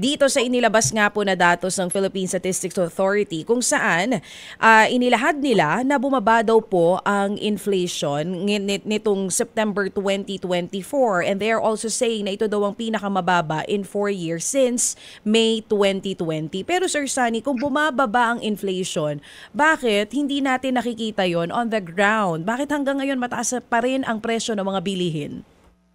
dito sa inilabas nga po na datos ng Philippine Statistics Authority kung saan inilahad nila na bumaba daw po ang inflation nitong September 2024, and they are also saying na ito daw ang pinakamababa in 4 years since May 2020. Pero Sir Sunny, kung bumababa ang inflation, bakit hindi natin nakikita yon on the ground? Bakit hanggang ngayon mataas pa rin ang presyo ng mga bilihin?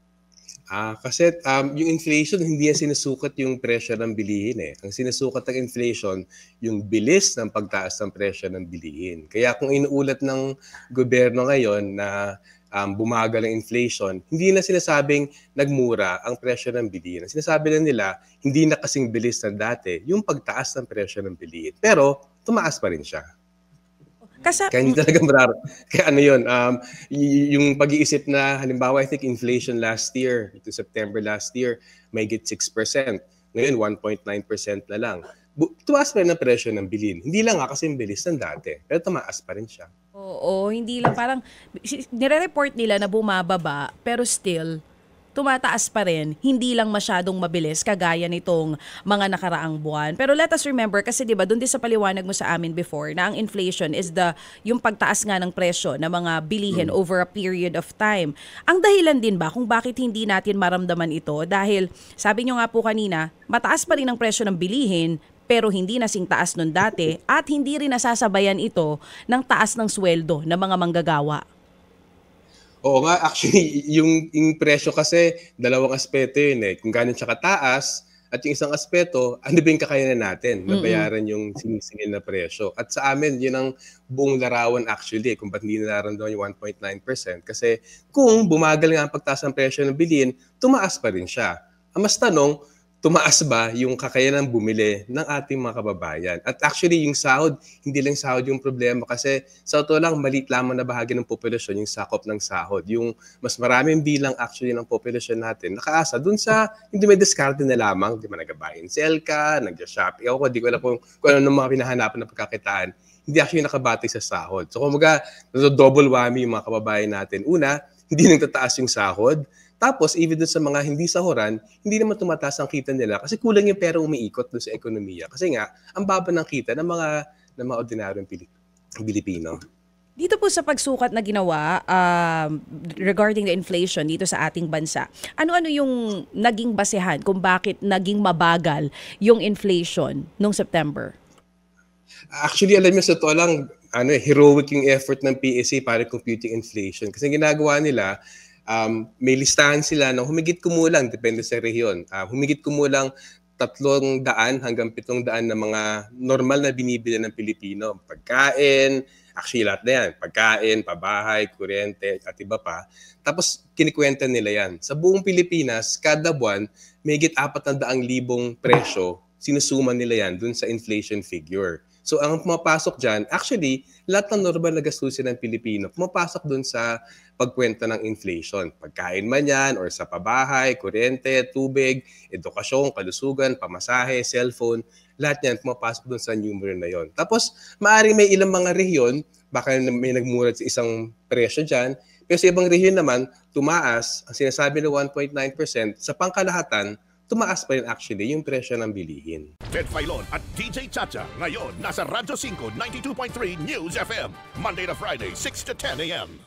Kasi yung inflation, hindi yan sinusukat yung presyo ng bilihin eh. Ang sinusukat ng inflation, yung bilis ng pagtaas ng presyo ng bilihin. Kaya kung inuulat ng gobyerno ngayon na bumagal ang inflation, hindi na sinasabing nagmura ang presyo ng bilihin. Ang sinasabi na nila, hindi na kasing bilis na dati yung pagtaas ng presyo ng bilihin. Pero tumaas pa rin siya. Kaya hindi talaga kaya ano yun, yung pag-iisip na halimbawa I think inflation last year, ito September last year, may higit 6%. Ngayon 1.9% na lang. Tumaas pa rin ang presyo ng bilhin. Hindi lang kasi bilis ng dati, pero tumaas pa rin siya. Oo, hindi lang parang nire-report nila na bumababa pero still tumataas pa rin, hindi lang masyadong mabilis kagaya nitong mga nakaraang buwan. Pero let us remember, kasi diba, doon din sa paliwanag mo sa amin before, na ang inflation is yung pagtaas nga ng presyo ng mga bilihin over a period of time. Ang dahilan din ba kung bakit hindi natin maramdaman ito? Dahil sabi nyo nga po kanina, mataas pa rin ang presyo ng bilihin, pero hindi nasing taas nun dati at hindi rin nasasabayan ito ng taas ng sweldo ng mga manggagawa. Oo nga, actually, yung presyo kasi, dalawang aspeto yun eh. Kung gano'n siya kataas, at yung isang aspeto, ano ba yung kakayanan natin na bayaran yung sinisingil na presyo. At sa amin, yun ang buong larawan actually, kung ba't hindi nararamdaman yung 1.9%. Kasi kung bumagal nga ang pagtaas ng presyo ng bilhin, tumaas pa rin siya. Ang mas tanong, tumaas ba yung kakayanan bumili ng ating mga kababayan? At actually, yung sahod, hindi lang sahod yung problema kasi sa totoo lang, maliit lamang na bahagi ng populasyon yung sakop ng sahod. Yung mas maraming bilang actually ng populasyon natin, nakaasa dun sa hindi may diskarte na lamang, di ba nag-buy and sell ka, nag-shop. Ako, di ko alam kung ano ng mga pinahanapan na pagkakitaan, hindi actually nakabatay sa sahod. So kumaga, double whammy yung mga kababayan natin. Una, hindi nang tataas yung sahod. Tapos, even dun sa mga hindi sahuran, hindi naman tumataas ang kita nila kasi kulang yung pera umiikot dun sa ekonomiya. Kasi nga, ang baba ng kita ng mga ordinaryong Pilipino. Dito po sa pagsukat na ginawa regarding the inflation dito sa ating bansa, ano-ano yung naging basehan kung bakit naging mabagal yung inflation noong September? Actually, alam niyo, sa totoo lang, heroic yung effort ng PSA para computing inflation. Kasi ginagawa nila, may listahan sila ng humigit kumulang, depende sa rehiyon, humigit kumulang 300 hanggang 700 na mga normal na binibili ng Pilipino. Pagkain, actually lahat na yan, pagkain, pabahay, kuryente, at iba pa. Tapos kinikwenta nila yan. Sa buong Pilipinas, kada buwan, may higit 400,000 presyo, sinusuman nila yan dun sa inflation figure. So ang pumapasok dyan, actually, lahat ng normal na gastusin ng Pilipino, pumapasok dun sa pagkwenta ng inflation. Pagkain man yan, or sa pabahay, kuryente, tubig, edukasyon, kalusugan, pamasahe, cellphone, lahat yan pumapasok dun sa numero na yon. Tapos, maaaring may ilang mga rehiyon, baka may nagmura sa isang presyo dyan, pero sa ibang rehiyon naman, tumaas, ang sinasabi na 1.9%, sa pangkalahatan, tumaas pa rin actually yung presyo ng bilihin. Ted Filon at DJ Chacha ngayon nasa Radyo 5 92.3 News FM Monday to Friday 6 to 10 a.m.